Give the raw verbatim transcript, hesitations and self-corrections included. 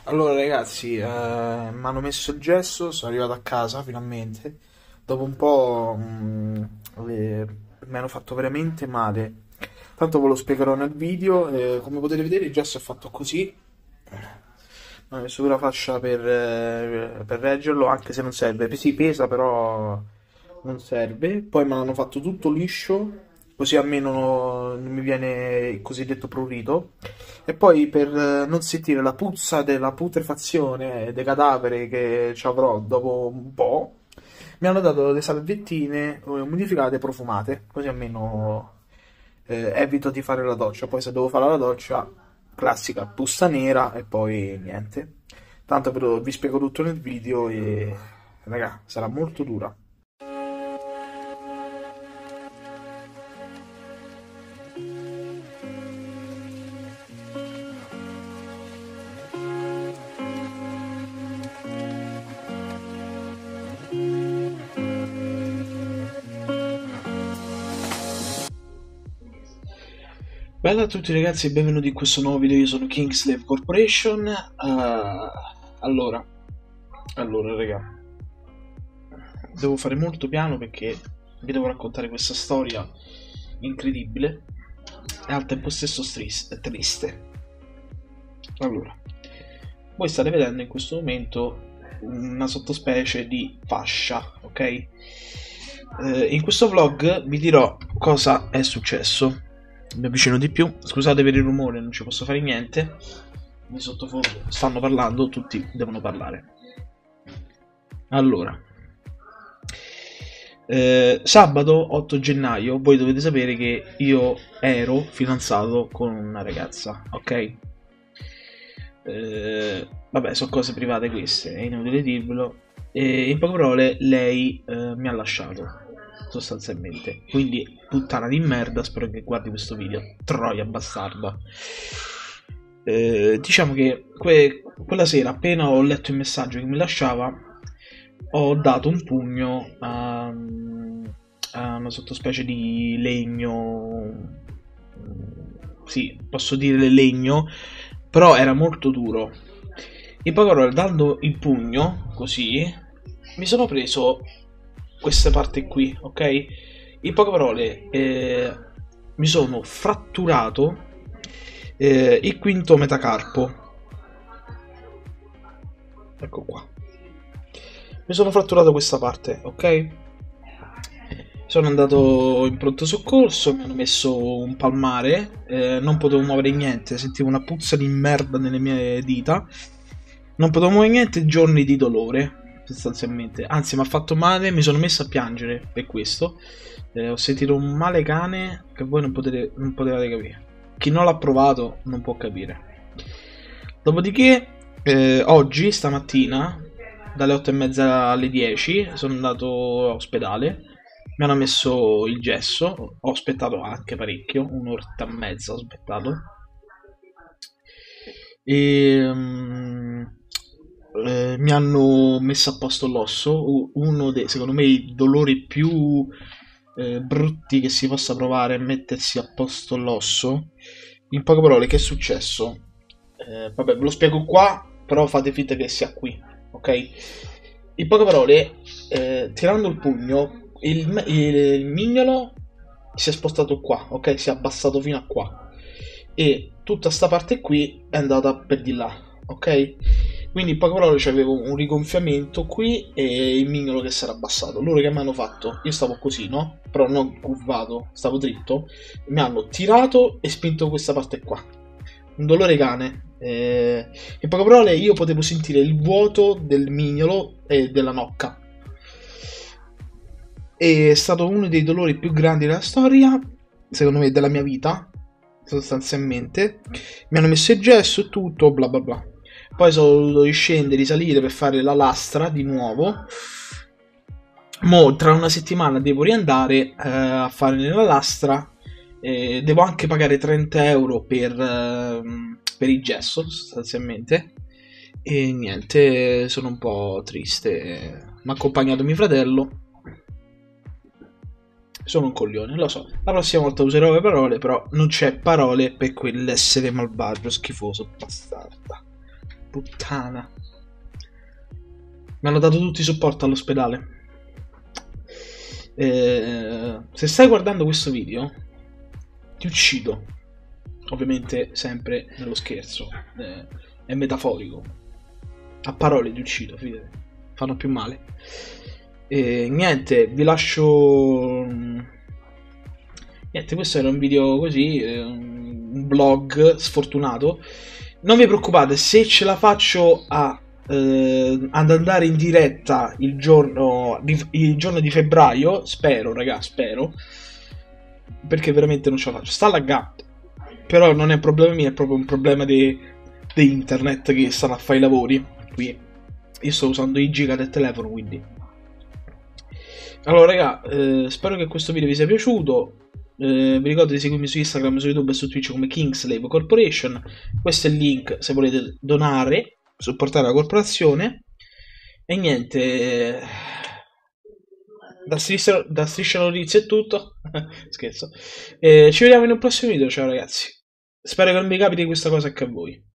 Allora ragazzi, eh, mi hanno messo il gesso, sono arrivato a casa finalmente. Dopo un po' mh, eh, mi hanno fatto veramente male. Tanto ve lo spiegherò nel video. Eh, come potete vedere il gesso è fatto così. Mi hanno messo pure la fascia per, eh, per reggerlo, anche se non serve. Sì, pesa, però non serve. Poi mi hanno fatto tutto liscio, così almeno non mi viene il cosiddetto prurito. E poi per eh, non sentire la puzza della putrefazione del cadavere che ci avrò dopo un po', mi hanno dato le salvettine eh, umidificate e profumate, così almeno eh, evito di fare la doccia. Poi se devo fare la doccia, classica puzza nera e poi niente. Tanto però vi spiego tutto nel video e raga, sarà molto dura. Bella a tutti ragazzi e benvenuti in questo nuovo video. Io sono Kingslave Corporation. Uh, allora, allora raga, devo fare molto piano perché vi devo raccontare questa storia incredibile e al tempo stesso stris- triste. Allora, voi state vedendo in questo momento una sottospecie di fascia, ok? Eh, in questo vlog vi dirò cosa è successo. Mi avvicino di più, scusate per il rumore, non ci posso fare niente. Di sottofondo stanno parlando, tutti devono parlare. Allora, eh, sabato otto gennaio, voi dovete sapere che io ero fidanzato con una ragazza, ok? Eh, vabbè, sono cose private queste, è inutile dirvelo. E in poche parole, lei eh, mi ha lasciato sostanzialmente, quindi puttana di merda, spero che guardi questo video, troia bastarda. Eh, diciamo che que quella sera, appena ho letto il messaggio che mi lasciava, ho dato un pugno a, a una sottospecie di legno, sì, posso dire legno, però era molto duro. In poche parole, dando il pugno così, mi sono preso questa parte qui, ok? In poche parole, eh, mi sono fratturato eh, il quinto metacarpo. Ecco qua. Mi sono fratturato questa parte, ok? Sono andato in pronto soccorso, mi hanno messo un palmare, eh, non potevo muovere niente, sentivo una puzza di merda nelle mie dita. Non potevo muovere niente, giorni di dolore sostanzialmente, anzi mi ha fatto male, mi sono messo a piangere per questo. Eh, ho sentito un male cane che voi non potete, non potevate capire, chi non l'ha provato non può capire. Dopodiché eh, oggi, stamattina, dalle otto e mezza alle dieci sono andato all'ospedale, mi hanno messo il gesso, ho aspettato anche parecchio, un'oretta e mezza ho aspettato e um, Eh, mi hanno messo a posto l'osso, uno dei, secondo me, i dolori più eh, brutti che si possa provare, mettersi a posto l'osso. In poche parole, che è successo? Eh, vabbè, ve lo spiego qua, però fate finta che sia qui, ok? In poche parole, eh, tirando il pugno, il, il, il mignolo si è spostato qua, ok? Si è abbassato fino a qua e tutta sta parte qui è andata per di là, ok? Quindi in poche parole c'avevo un rigonfiamento qui e il mignolo che si era abbassato. Loro che mi hanno fatto? Io stavo così, no? Però non curvato, stavo dritto. Mi hanno tirato e spinto questa parte qua. Un dolore cane. Eh, in poche parole io potevo sentire il vuoto del mignolo e della nocca. È stato uno dei dolori più grandi della storia, secondo me, della mia vita, sostanzialmente. Mi hanno messo il gesso e tutto, bla bla bla. Poi sono dovuto riscendere, risalire per fare la lastra di nuovo. Mo' tra una settimana devo riandare eh, a fare la lastra. Eh, devo anche pagare trenta euro per, eh, per il gesso, sostanzialmente. E niente, sono un po' triste. Mi ha accompagnato mio fratello. Sono un coglione, lo so. La prossima volta userò le parole, però non c'è parole per quell'essere malvagio, schifoso, bastarda. puttana. Mi hanno dato tutti supporto all'ospedale. Eh, se stai guardando questo video, ti uccido. Ovviamente sempre nello scherzo. Eh, è metaforico. A parole ti uccido, fidati. Fanno più male. E niente, vi lascio... Niente, questo era un video così, un vlog sfortunato. Non vi preoccupate, se ce la faccio a, eh, ad andare in diretta il giorno, di, il giorno di febbraio, spero, raga, spero, perché veramente non ce la faccio. Sta laggando, però non è un problema mio, è proprio un problema di, di internet che stanno a fare i lavori. Qui io sto usando i giga del telefono, quindi. Allora, raga, eh, spero che questo video vi sia piaciuto. Eh, vi ricordo di seguirmi su Instagram, su YouTube e su Twitch come Kingslave Corporation. Questo è il link se volete donare, supportare la corporazione. E niente, da Striscia, da Striscia Notizie è tutto. Scherzo. Eh, ci vediamo in un prossimo video. Ciao ragazzi, spero che non vi capiti questa cosa anche a voi.